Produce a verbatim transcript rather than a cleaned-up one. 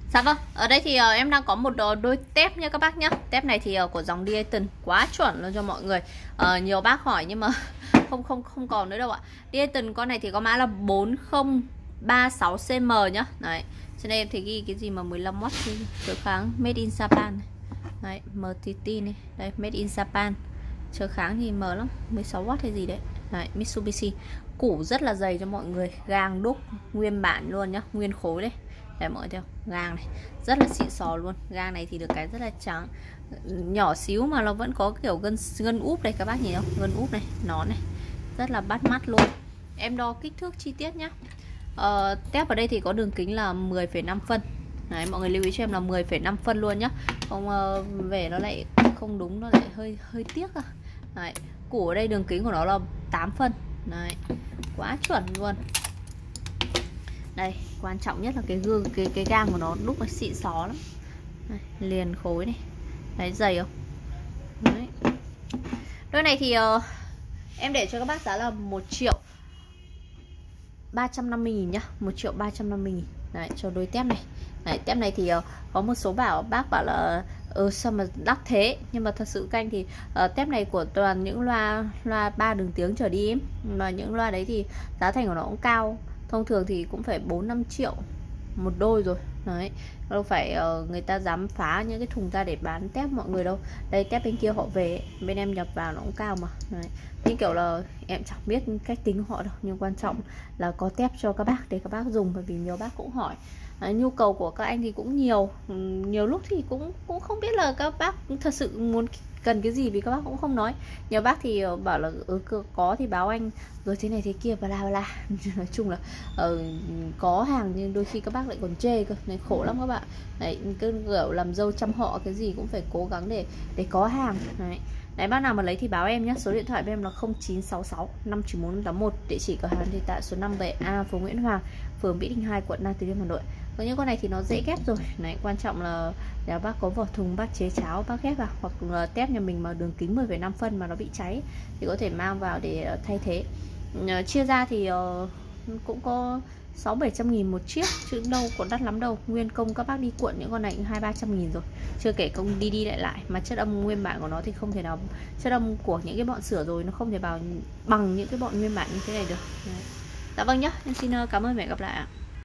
Dạ vâng, ở đây thì uh, em đang có một uh, đôi tép nha các bác nhé. Tép này thì uh, của dòng Dayton quá chuẩn luôn cho mọi người. uh, Nhiều bác hỏi nhưng mà không không không còn nữa đâu ạ. Dayton con này thì có mã là bốn không ba sáu xê em nhá. Đấy, cho nên em thì ghi cái gì mà mười lăm oát thì trở kháng Made in Japan này. Đấy, em tê tê này. Đây, Made in Japan. Trở kháng thì mờ lắm, mười sáu oát hay gì đấy. Đấy, Mitsubishi. Củ rất là dày cho mọi người, gang đúc nguyên bản luôn nhá, nguyên khối đấy. Để mọi người theo gang này rất là xịn sò luôn. Gang này thì được cái rất là trắng, nhỏ xíu mà nó vẫn có kiểu gân gân úp đây các bác nhìn không, gân úp này, nón này rất là bắt mắt luôn. Em đo kích thước chi tiết nhá. ờ, Tép ở đây thì có đường kính là mười phẩy năm phân. Đấy, mọi người lưu ý cho em là mười phẩy năm phân luôn nhá. Không uh, về nó lại không đúng, nó lại hơi hơi tiếc à. Đấy, củ ở đây đường kính của nó là tám phân. Đấy, quá chuẩn luôn. Đây, quan trọng nhất là cái gương cái cái gang của nó đúc nó xịn xó lắm. Đây, liền khối này. Đấy, dày không? Đấy. Đôi này thì uh, em để cho các bác giá là một triệu ba trăm năm mươi nghìn nhá, một triệu ba trăm năm mươi nghìn. Đấy, cho đôi tép này. Đấy, tép này thì uh, có một số bảo bác bảo là ừ, sao mà đắt thế, nhưng mà thật sự canh thì uh, tép này của toàn những loa loa ba đường tiếng trở đi ấy. Mà những loa đấy thì giá thành của nó cũng cao. Thông thường thì cũng phải bốn năm triệu một đôi rồi. Đấy, đâu phải uh, người ta dám phá những cái thùng ra để bán tép mọi người đâu. Đây, tép bên kia họ về, bên em nhập vào nó cũng cao mà. Đấy, như kiểu là em chẳng biết cách tính họ đâu, nhưng quan trọng là có tép cho các bác để các bác dùng. Bởi vì nhiều bác cũng hỏi, Đấy, nhu cầu của các anh thì cũng nhiều. Nhiều lúc thì cũng cũng không biết là các bác thật sự muốn cần cái gì, vì các bác cũng không nói. Nhiều bác thì bảo là ừ, có thì báo anh, rồi thế này thế kia và la la. Nói chung là uh, có hàng nhưng đôi khi các bác lại còn chê cơ, này khổ lắm các bạn. Đấy, cứ kiểu làm dâu chăm họ cái gì cũng phải cố gắng để để có hàng. Đấy, Đấy, bác nào mà lấy thì báo em nhé. Số điện thoại của em là không chín sáu sáu năm chín bốn tám một. Địa chỉ cửa hàng thì tại số năm bảy A, phố Nguyễn Hoàng, phường Mỹ Đình hai, quận Nam Từ Liêm, Hà Nội. Có những con này thì nó dễ ghép rồi. Đấy, quan trọng là nếu bác có vỏ thùng, bác chế cháo, bác ghép vào. Hoặc là tép nhà mình mà đường kính mười phẩy năm phân mà nó bị cháy thì có thể mang vào để thay thế. Chia ra thì uh, cũng có sáu bảy trăm nghìn một chiếc, chứ đâu có đắt lắm đâu. Nguyên công các bác đi cuộn những con này cũng hai ba trăm nghìn rồi, chưa kể công đi đi lại lại. Mà chất âm nguyên bản của nó thì không thể nào, chất âm của những cái bọn sửa rồi nó không thể vào bằng những cái bọn nguyên bản như thế này được. Đấy. Dạ vâng nhá, em xin cảm ơn và hẹn gặp lại ạ.